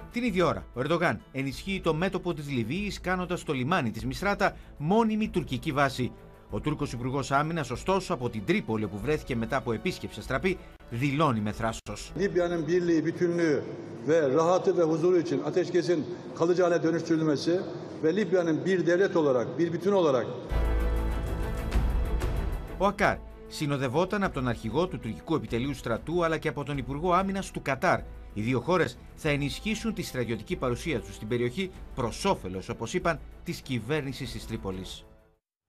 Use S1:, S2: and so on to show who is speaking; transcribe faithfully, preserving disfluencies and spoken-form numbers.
S1: Την ίδια ώρα, ο Ερντογάν ενισχύει το μέτωπο της Λιβύης, κάνοντας το λιμάνι της Μισράτα μόνιμη τουρκική βάση. Ο Τούρκος Υπουργός Άμυνας, ωστόσο, από την Τρίπολη, όπου βρέθηκε μετά από επίσκεψη αστραπή, δηλώνει με θράσος.
S2: Libya'nın birliği, bütünlüğü ve rahatı ve huzuru için ateşkesin kalıcı hale dönüştürülmesi ve Libya'nın bir devlet olarak, bir bütün olarak.
S1: Ο Ακάρ συνοδευόταν από τον αρχηγό του τουρκικού επιτελείου στρατού αλλά και από τον Υπουργό Άμυνας του Κατάρ. Οι δύο χώρες θα ενισχύσουν τη στρατιωτική παρουσία τους στην περιοχή προς όφελος, όπως είπαν, της κυβέρνησης της Τρίπολης.